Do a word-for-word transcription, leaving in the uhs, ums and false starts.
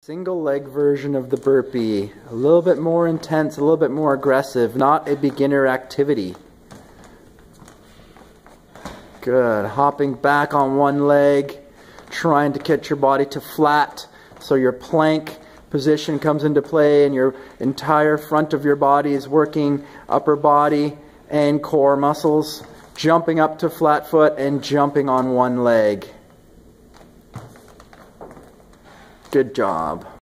Single leg version of the burpee, a little bit more intense, a little bit more aggressive, not a beginner activity. Good, hopping back on one leg, trying to get your body to flat so your plank position comes into play and your entire front of your body is working upper body and core muscles, jumping up to flat foot and jumping on one leg. Good job.